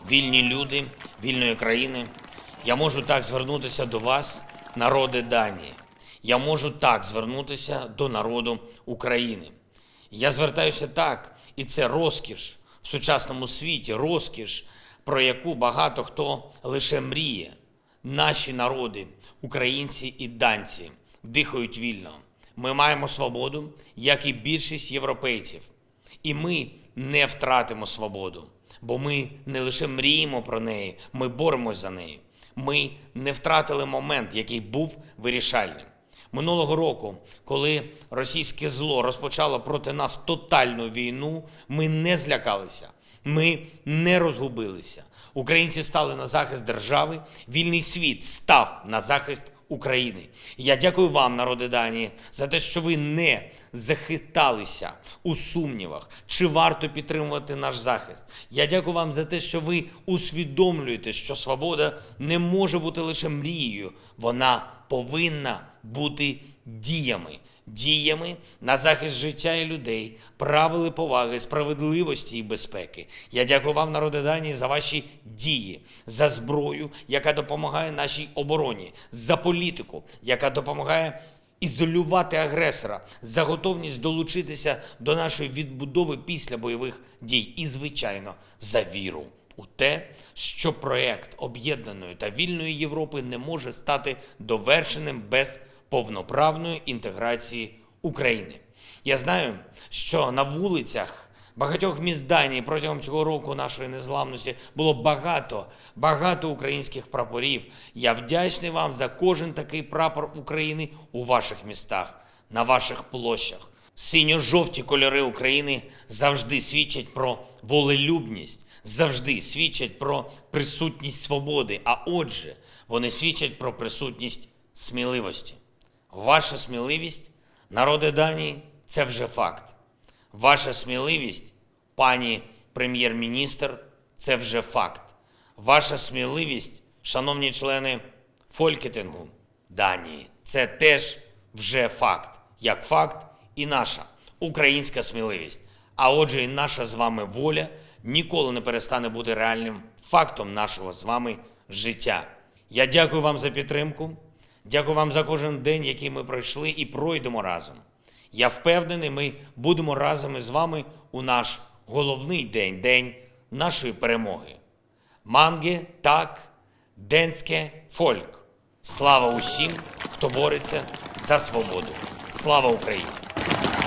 вільні люди вільної країни. Я можу так звернутися до вас, народи Данії. Я можу так звернутися до народу України. Я звертаюся так, і це розкіш в сучасному світі, розкіш, про яку багато хто лише мріє. Наші народи, українці і данці, дихають вільно. Ми маємо свободу, як і більшість європейців. І ми не втратимо свободу, бо ми не лише мріємо про неї, ми боремось за неї. Ми не втратили момент, який був вирішальним. Минулого року, коли російське зло розпочало проти нас тотальну війну, ми не злякалися, ми не розгубилися. Українці стали на захист держави, вільний світ став на захист України. Я дякую вам, народи Данії, за те, що ви не захиталися у сумнівах, чи варто підтримувати наш захист. Я дякую вам за те, що ви усвідомлюєте, що свобода не може бути лише мрією, вона повинна бути діями. Діями на захист життя і людей, правил і поваги, справедливості і безпеки. Я дякую вам, народи Данії, за ваші дії, за зброю, яка допомагає нашій обороні, за політику, яка допомагає ізолювати агресора, за готовність долучитися до нашої відбудови після бойових дій і, звичайно, за віру у те, що проєкт об'єднаної та вільної Європи не може стати довершеним без повноправної інтеграції України. Я знаю, що на вулицях багатьох міст Данії протягом цього року нашої незламності було багато українських прапорів. Я вдячний вам за кожен такий прапор України у ваших містах, на ваших площах. Синьо-жовті кольори України завжди свідчать про волелюбність, завжди свідчать про присутність свободи, а отже, вони свідчать про присутність сміливості. Ваша сміливість, народи Данії, це вже факт. Ваша сміливість, пані прем'єр-міністр, це вже факт. Ваша сміливість, шановні члени Фолькетингу Данії, це теж вже факт. Як факт і наша українська сміливість. А отже, і наша з вами воля ніколи не перестане бути реальним фактом нашого з вами життя. Я дякую вам за підтримку. Дякую вам за кожен день, який ми пройшли і пройдемо разом. Я впевнений, ми будемо разом із вами у наш головний день, день нашої перемоги. Манге, так, денське, фольк. Слава усім, хто бореться за свободу. Слава Україні!